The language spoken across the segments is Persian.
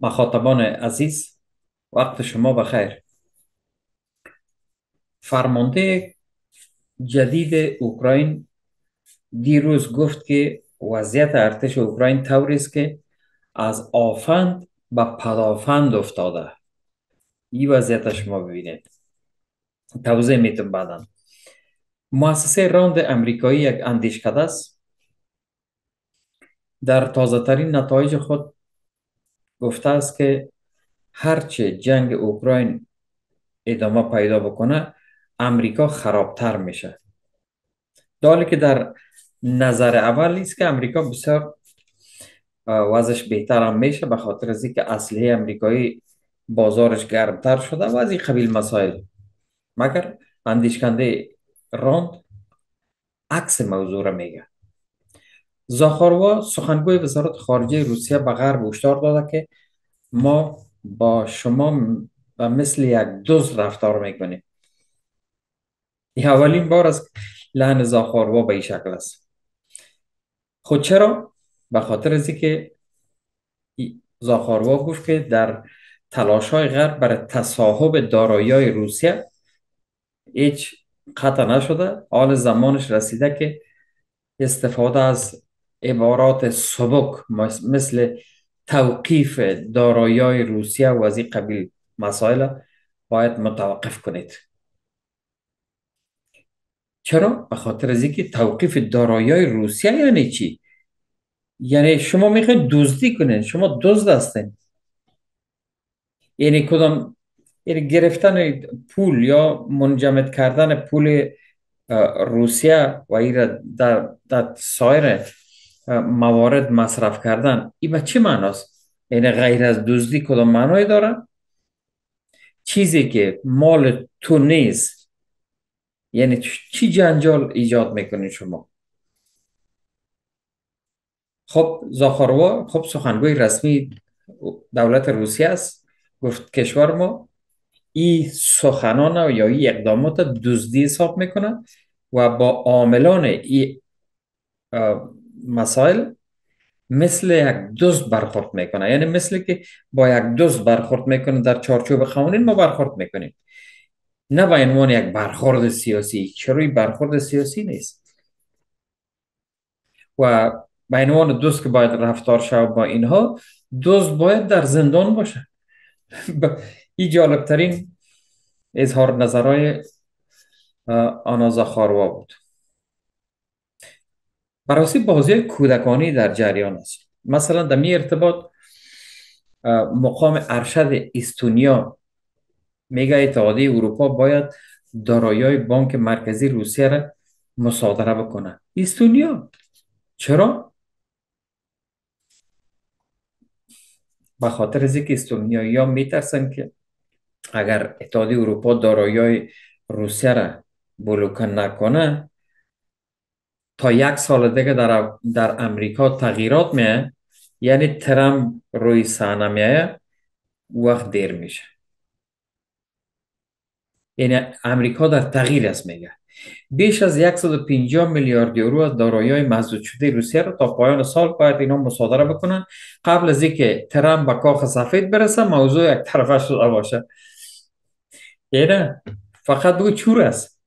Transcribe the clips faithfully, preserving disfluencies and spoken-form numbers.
مخاطبان عزیز، وقت شما بخیر. فرمانده جدید اوکراین دیروز گفت که وضعیت ارتش اوکراین طوری است که از آفند به پدافند افتاده. این وضعیت شما ببینید. توضیح میتونم بعداً. مؤسسه راند امریکایی یک اندیشکده است. در تازه ترین نتایج خود گفته است که هرچه جنگ اوکراین ادامه پیدا بکنه، امریکا خرابتر میشه. در حالی که در نظر اول است که امریکا بسیار وضعش بهتر هم میشه، به خاطر از اینکه اسلحه امریکایی بازارش گرمتر شده و از این قبیل مسائل. مگر اندیشکنده راند عکس موضوع را میگه. زاخاروا سخنگوی وزارت خارجه روسیه به غرب هشدار داده که ما با شما و مثل یک دزد رفتار میکنیم. این اولین بار است لحن زاخاروا به این شکل است. خود چرا؟ به خاطر از اینکه زاخاروا گفت که در تلاش های غرب برای تصاحب دارایی روسیه هیچ قطع نشده. حال زمانش رسیده که استفاده از عبارات سبک مثل توقیف دارایی روسیه و از این قبیل مسائل باید متوقف کنید. چرا؟ به خاطر از اینکه توقیف دارایی روسیه یعنی چی؟ یعنی شما میخواید دزدی کنید، شما دزد هستین. یعنی کدام، یعنی گرفتن پول یا منجمد کردن پول روسیه و ایره در, در سایر موارد مصرف کردن، این به چه معناست؟ یعنی غیر از دزدی کدام معنی داره؟ چیزی که مال تو نیست، یعنی چی جنجال ایجاد میکنید شما؟ خب زاخاروا خب سخنگوی رسمی دولت روسیه است، گفت کشور ما این سخنان یا این اقدامات دزدی حساب میکنه و با عاملان این مسائل مثل یک دزد برخورد میکنه. یعنی مثل که با یک دزد برخورد میکنه در چارچوب قوانین ما برخورد میکنیم، نه به عنوان یک برخورد سیاسی. چرا این برخورد سیاسی نیست؟ و به عنوان دوست که باید رفتار شود با اینها، دوست باید در زندان باشه. این جالبترین اظهار نظرهای آنا زاخاروا بود. برای بازی کودکانی در جریان است. مثلا در می ارتباط مقام ارشد استونیا میگه اتحادیه اروپا باید دارایی بانک مرکزی روسیه را مصادره بکنه. استونیا چرا؟ به خاطر از اینکه استونیایی ها میترسن که اگر اتحادیه اروپا دارایی روسیه را بلوکه نکنه، تا یک سال دیگه در, در امریکا تغییرات میه، یعنی ترامپ روی صحنه میایه، وقت دیر میشه. یعنی امریکا در تغییر است. میگه بیش از صد و پنجاه میلیارد یورو از دارایی مسدود شده روسیه را تا پایان سال باید اینا مصادره بکنن، قبل از اینکه ترامپ به کاخ سفید برسه موضوع یک طرفه شده باشه. یعنی فقط بگو چور است،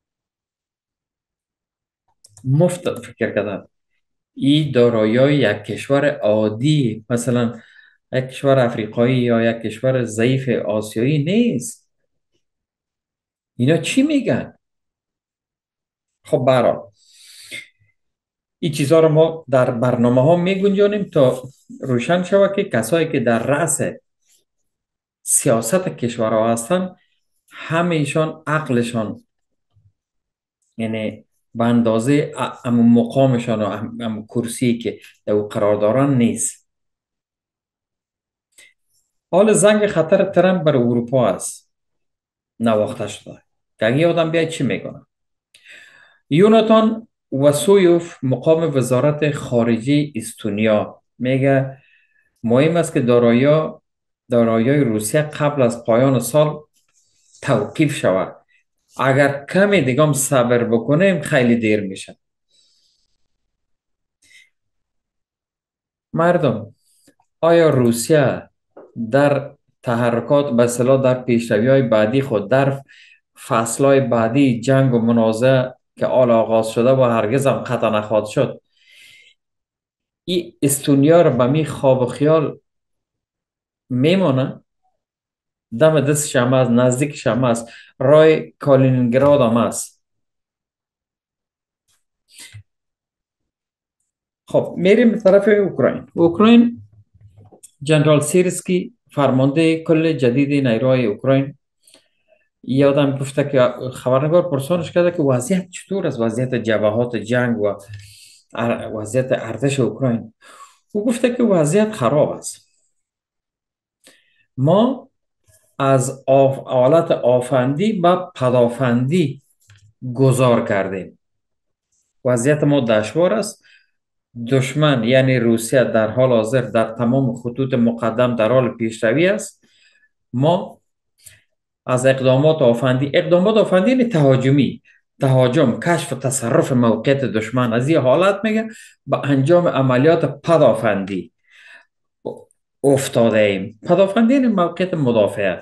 مفت فکر کردن. این دارایی یک کشور عادی، مثلا یک کشور افریقایی یا یک کشور ضعیف آسیایی نیست. اینا چی میگن؟ خب برای این چیزها رو ما در برنامه ها می گنجانیم تا روشن شود که کسایی که در رأس سیاست کشورها هستن، همه ایشان عقلشان، یعنی به اندازه امون مقامشان و امون کرسی که در او قرار دارن نیست. حال زنگ خطر ترامپ بر اروپا است، نواخته شده. که اگه آدم بیاید چی میکنه؟ یوناتان وسویوف مقام وزارت خارجه استونیا میگه مهم است که دارایی دارایی روسیه قبل از پایان سال توقیف شود. اگر کمی دیگه هم صبر بکنیم خیلی دیر میشه. مردم، آیا روسیه در تحرکات به اصطلاح در پیشروی های بعدی خود، در فصل های بعدی جنگ و منازعه که آل آغاز شده و هرگز هم قطع نخواهد شد، این استونیا رو به می خواب و خیال میمانه. دم دست شما است، نزدیک شما است، رای کالینینگراد هم است. خب میریم به طرف اوکراین. اوکراین، جنرال سیرسکی فرمانده کل جدید نیروهای اوکراین، یادم گفته که خبرنگار پرسانش کرده که وضعیت چطور است، وضعیت جبهات جنگ و ار- وضعیت ارتش اوکراین. او گفته که وضعیت خراب است. ما از آف... حالت آفندی به پدافندی گذار کردیم. وضعیت ما دشوار است. دشمن یعنی روسیه در حال حاضر در تمام خطوط مقدم در حال پیشروی است. ما از اقدامات آفندی، اقدامات آفندی یعنی تهاجمی، تهاجم، کشف و تصرف موقعیت دشمن، از این حالت میگه به انجام عملیات پدافندی افتاده ایم. پدافندی یعنی موقعیت مدافعت.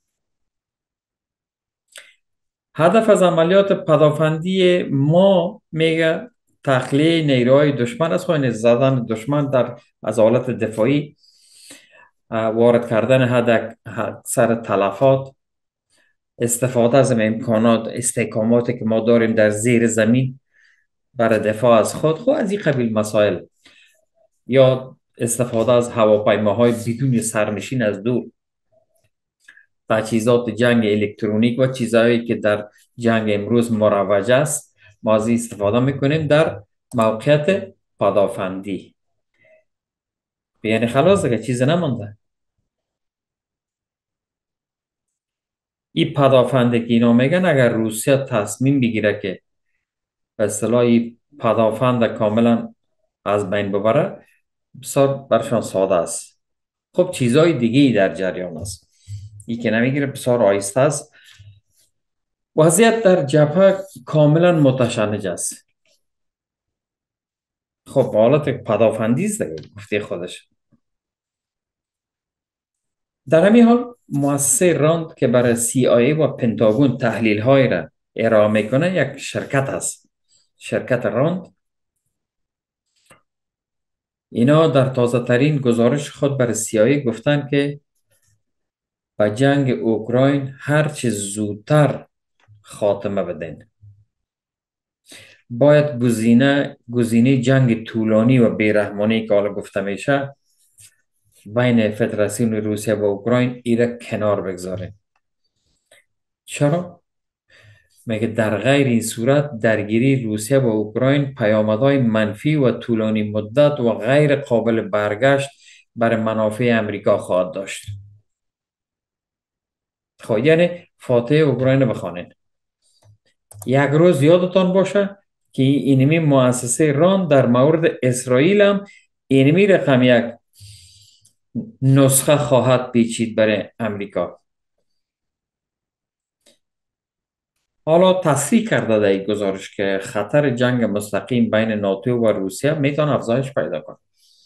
هدف از عملیات پدافندی ما میگه تخلیه نیروهای دشمن است، خواهی زدن دشمن در از حالت دفاعی، وارد کردن حد اکثر تلفات، استفاده از امکانات استحکاماتی که ما داریم در زیر زمین برای دفاع از خود، خود از این قبیل مسائل، یا استفاده از هواپیماهای بدون سرنشین از دور، تجهیزات جنگ الکترونیک و چیزهایی که در جنگ امروز مروج است، ما از این استفاده میکنیم در موقعیت پدافندی. یعنی خلاص دیگه چیز نمانده. این پدافنده که اینا میگن، اگر روسیه تصمیم بگیره که به اصطلاح این پدافند کاملا از بین ببره، بسیار برشان ساده است. خب چیزهای دیگه ای در جریان است، این که نمیگیره بسیار آیسته است. وضعیت در جبهه کاملا متشنج است. خب حالت پدافندی است دیگه، گفته خودش. در همین حال مؤسسه راند که برای سی آی ای و پنتاگون تحلیل های را ارائه میکنه یک شرکت است، شرکت راند. اینا در تازه ترین گزارش خود برای سی آی ای گفتن که به جنگ اوکراین هرچه زودتر خاتمه بدین. باید گزینه گزینه جنگ طولانی و بیرحمانه که حالا گفته میشه بین فدراسیون روسیه و اوکراین ایره کنار بگذاره. چرا؟ میگه در غیر این صورت درگیری روسیه و اوکراین پیامدهای منفی و طولانی مدت و غیر قابل برگشت برای منافع امریکا خواهد داشت. خب یعنی فاتح اوکراین بخوانید. یک روز یادتان باشه که اینمی مؤسسه ران در مورد اسرائیل هم اینمی رقم یک نسخه خواهد پیچید برای امریکا. حالا تصریح کرده در این گزارش که خطر جنگ مستقیم بین ناتو و روسیه میتونه افزایش پیدا کنه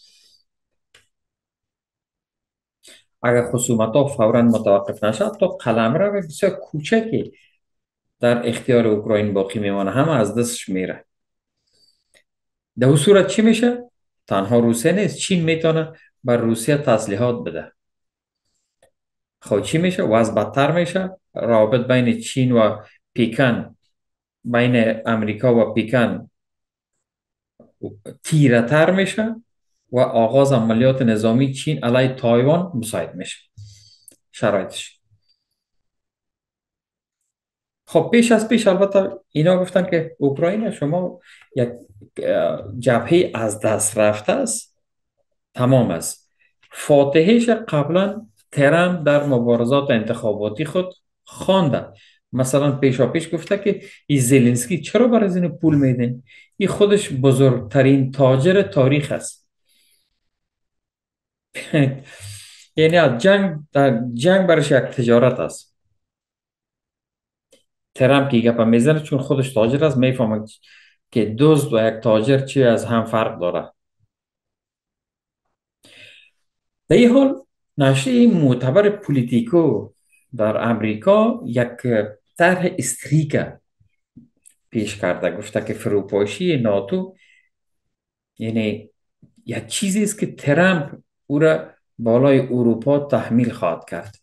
اگر خصومت ها فورا متوقف نشد. تا قلمرو بسیار کوچکی در اختیار اوکراین باقی میمانه، همه از دستش میره. در اون صورت چی میشه؟ تنها روسیه نیست، چین میتونه بر روسیه تسلیحات بده. خب چی میشه؟ وضع بدتر میشه. رابط بین چین و پیکن، بین امریکا و پیکن تیره تر میشه و آغاز عملیات نظامی چین علیه تایوان مساعد میشه شرایطش. خب پیش از پیش البته اینا گفتن که اوکراین شما یک جبهه از دست رفته است، تمام است. فاتحش قبلا ترامپ در مبارزات انتخاباتی خود خوانده. مثلا پیشا پیش گفته که این زلنسکی چرا برای این پول میدین؟ این خودش بزرگترین تاجر تاریخ است. یعنی از جنگ در جنگ برش یک تجارت است. ترامپ که گپ میزنه چون خودش تاجر است، میفهمه که دزد و یک تاجر چی از هم فرق داره. در این حال نشریه معتبر پولیتیکو در امریکا یک طرح استریک پیش کرده. گفته که فروپاشی ناتو یعنی یک چیزی است که ترامپ او را بالای اروپا تحمیل خواهد کرد.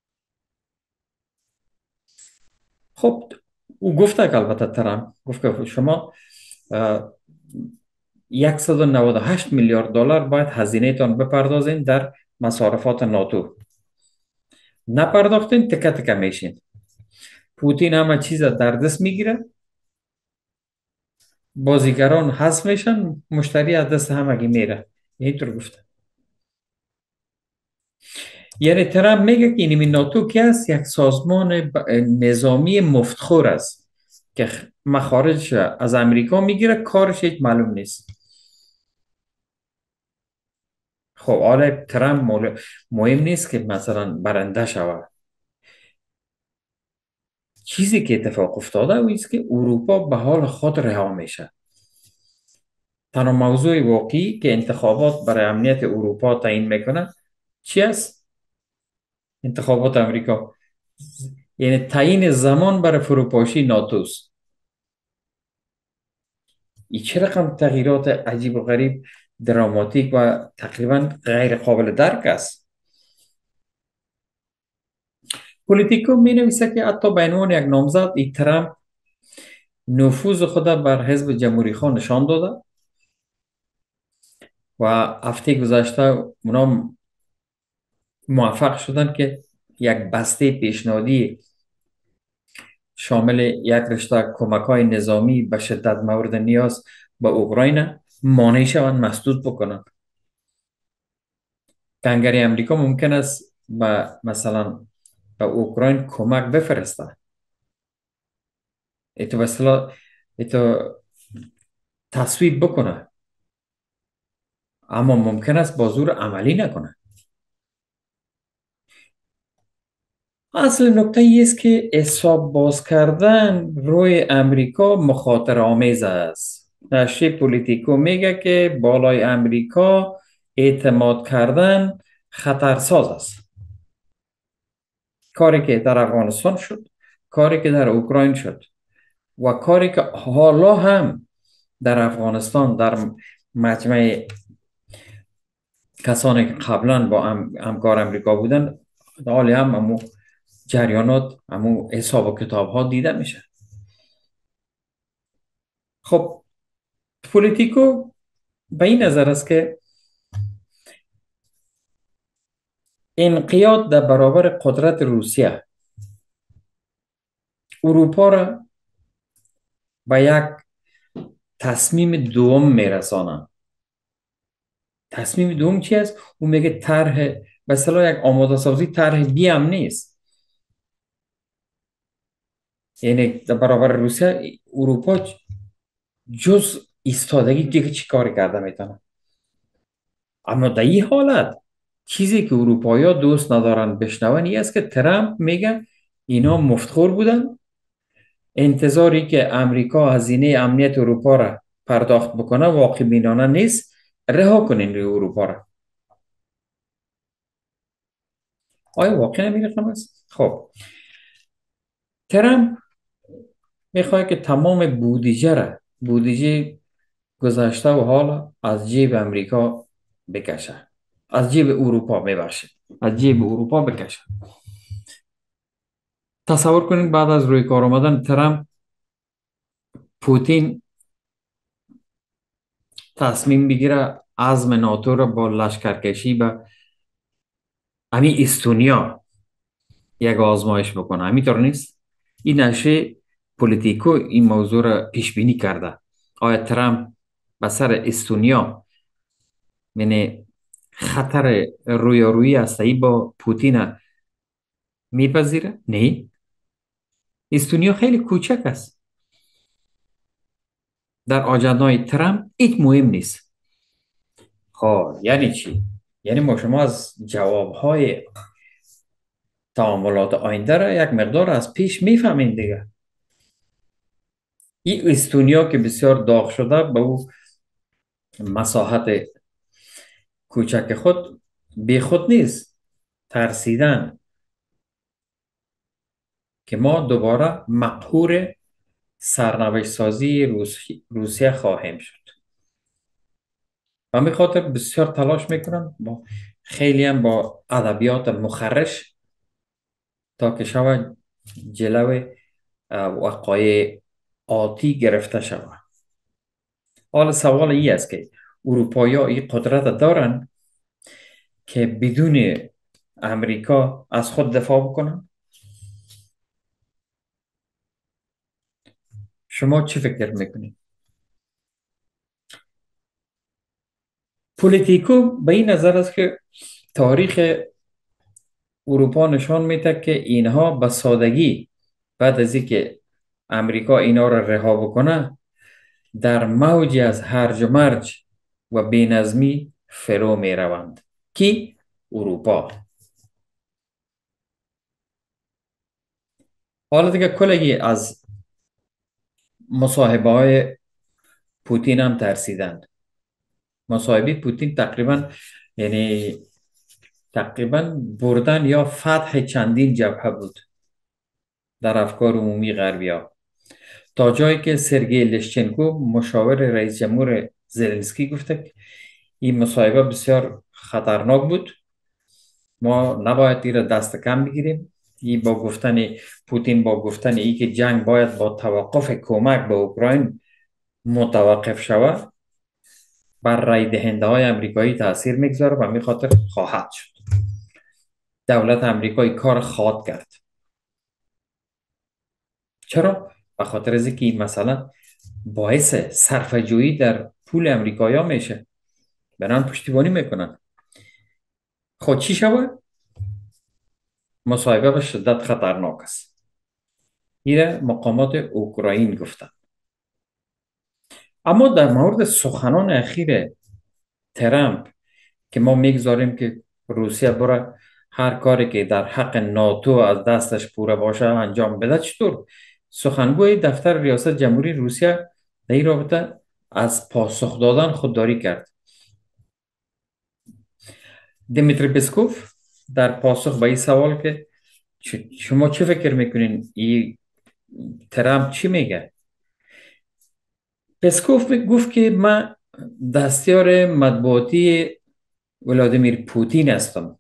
خب او گفته که البته ترامپ گفت که شما اه، صد و نود و هشت میلیارد دلار باید هزینه تان بپردازین در مصارفات ناتو. نپرداختین تکه تکه میشین. پوتین همه چیز در دست میگیره، بازیگران حذف میشن، مشتری از دست همگی میره. اینطور گفته. یعنی ترامپ میگه که اینمی ناتو که است یک سازمان ب- نظامی مفتخور است که خ- مخارج از امریکا میگیره، کارش هیچ معلوم نیست. خب حالا ترامپ مول- مهم نیست که مثلا برنده شود. چیزی که اتفاق افتاده او است که اروپا به حال خود رها میشه. تنها موضوع واقعی که انتخابات برای امنیت اروپا تعیین میکنه چی است؟ انتخابات امریکا. یعنی تعیین زمان برای فروپاشی ناتوست. این چه رقم تغییرات عجیب و غریب، دراماتیک و تقریبا غیر قابل درک است. پولیتیکو می نویسه که حتی به عنوان یک نامزد ای ترامپ نفوذ خود بر حزب جمهوری خواه نشان داده و هفته گذشته اونا موفق شدن که یک بسته پیشنهادی شامل یک رشته کمک های نظامی به شدت مورد نیاز به اوکراین مانع شوند، مسدود بکنند. کنگره امریکا ممکن است به مثلا به اوکراین کمک بفرسته. ایتو به اصطلاح ایتو تصویب بکنه، اما ممکن است با زور عملی نکنه. اصل نکته ای است که حساب باز کردن روی امریکا مخاطر آمیز است. نشریه پولیتیکو میگه که بالای امریکا اعتماد کردن خطرساز است. کاری که در افغانستان شد، کاری که در اوکراین شد و کاری که حالا هم در افغانستان در مجمع کسانی که قبلا با هم همکار امریکا بودن، حالی هم همو جریانات، همو حساب و کتاب ها دیده میشه. خب پولیتیکو به این نظر است که انقیاد در برابر قدرت روسیه اروپا را به یک تصمیم دوم میرسانه. تصمیم دوم چی است؟ او میگه طرح به اصطلاح یک آماده سازی طرح بی هم نیست. یعنی در برابر روسیه اروپا جز ایستادگی دیگه چی کار کرده میتونه. اما در این حالت چیزی که اروپایی ها دوست ندارن بشنون این است که ترامپ میگه اینا مفتخور بودن، انتظاری که امریکا هزینه امنیت اروپا را پرداخت بکنه واقع بینانه نیست، رها کنین روی اروپا را. آیا واقعا همین رقم است؟ خب ترامپ میخواد که تمام بودجه را بودجه گذشته و حال از جیب امریکا بکشه، از جیب اروپا ببخشید، از جیب اروپا بکشه. تصور کنید بعد از روی کار آمدن ترامپ، پوتین تصمیم بگیره عزم ناتو را با لشکرکشی به همین استونیا یک آزمایش بکنه. همینطور نیست؟ این نشه پولیتیکو این موضوع را پیش بینی کرده. آیا ترامپ به سر استونیا، یعنی خطر رویارویی هسته‌ای با پوتین میپذیره؟ نه. استونیا خیلی کوچک است. در آجندای ترامپ هیچ مهم نیست. خب یعنی چی؟ یعنی ما شما از جوابهای تعاملات آینده را یک مقدار از پیش میفهمیم دیگه. این استونیا که بسیار داغ شده به او مساحت کوچک خود بی خود نیست. ترسیدن که ما دوباره مقهور سرنوشت سازی روس- روسیه خواهیم شد. و همین خاطر بسیار تلاش میکنن، با خیلی هم با ادبیات مخرش، تا که شود جلو اه، وقایع آتی گرفته شود. حالا سوال ای است که اروپایی ها این قدرت دارن که بدون امریکا از خود دفاع بکنن؟ شما چی فکر میکنید؟ پولیتیکو به این نظر است که تاریخ اروپا نشان میده که اینها به سادگی بعد از اینکه امریکا اینا را رها بکنه، در موجی از هرج و مرج و بینظمی فرو می روند. کی؟ اروپا. حالا دیگه کلگی از مصاحبه های پوتین هم ترسیدند. مصاحبه پوتین تقریبا، یعنی تقریبا بردن یا فتح چندین جبهه بود در افکار عمومی غربیا، تا جایی که سرگئی لشچنکو مشاور رئیس جمهور زلنسکی گفته که این مصاحبه بسیار خطرناک بود، ما نباید این را دست کم بگیریم. این با گفتن پوتین، با گفتن ای که جنگ باید با توقف کمک به اوکراین متوقف شود، بر رای دهنده های امریکایی تاثیر میگذاره و می خاطر خواهد شد. دولت امریکایی کار خواهد کرد. چرا؟ به خاطر از اینکه این مثلا باعث صرفه جویی در پول امریکایی ها میشه، بران پشتیبانی میکنن. خود چی شود؟ مصاحبه به شدت خطرناک است. این مقامات اوکراین گفتن. اما در مورد سخنان اخیر ترامپ که ما میگذاریم که روسیه بره هر کاری که در حق ناتو از دستش پوره باشه انجام بده، چطور؟ سخنگوی دفتر ریاست جمهوری روسیه در این رابطه از پاسخ دادن خودداری کرد. دیمیتری پسکوف در پاسخ به این سوال که شما چه فکر میکنین این ترامپ چی میگه، پسکوف گفت که من دستیار مطبوعاتی ولادیمیر پوتین هستم،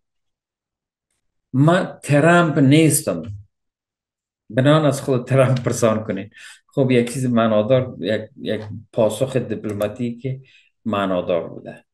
من ترامپ نیستم. بنان از خود ترامپ پرسان کنین. خب یک چیز معنادار، یک, یک پاسخ دیپلماتیک معنادار بوده.